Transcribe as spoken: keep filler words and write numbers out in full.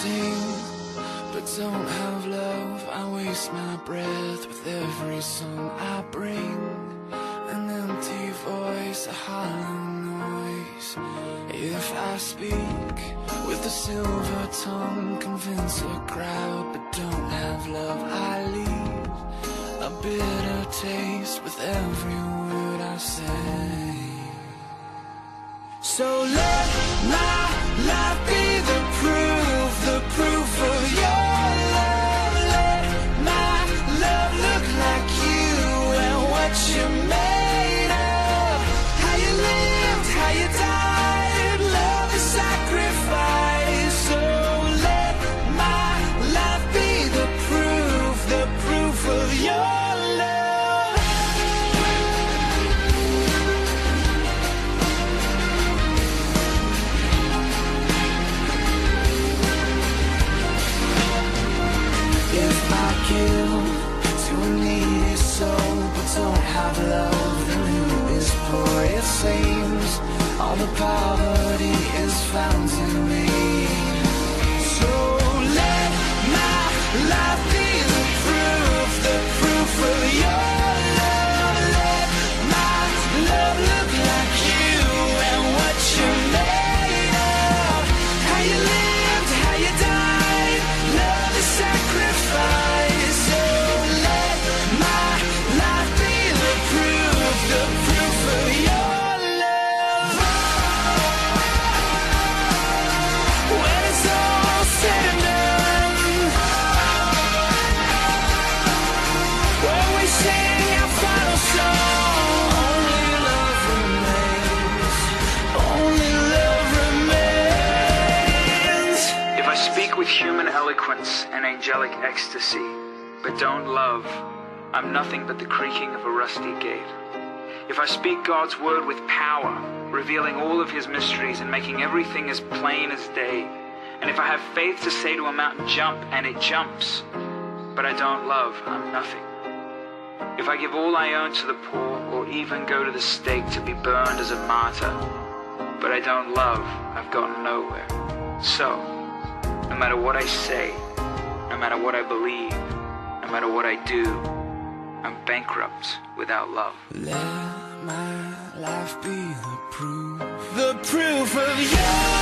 sing, but don't have love. I waste my breath with every song I bring. An empty voice, a hollow noise. If I speak with a silver tongue, convince a crowd, but don't have love, I leave a bitter taste with every word I say. So let my life be the proof, the proof of your love. Let my love look like you and what you made of. How you lived, how you died, love is sacrifice. So let my life be the proof, the proof of your love. If I give to a needy soul but don't have love, then who is poor? It seems all the poverty is found in me. So let my life be the proof, the proof of your love. Let my love look like you and what you made of. How you lived, how you died, love is sacrifice. So let my life be the proof, the proof of your love. When it's all said and done, when we sing our final song, only love remains, only love remains. If I speak with human eloquence and angelic ecstasy, but don't love, I'm nothing but the creaking of a rusty gate. If I speak God's word with power, revealing all of his mysteries and making everything as plain as day, and if I have faith to say to a mountain, jump, and it jumps, but I don't love, I'm nothing. If I give all I own to the poor, or even go to the stake to be burned as a martyr, but I don't love, I've gotten nowhere. So, no matter what I say, no matter what I believe, no matter what I do, I'm bankrupt without love. Let my life be the proof, the proof of your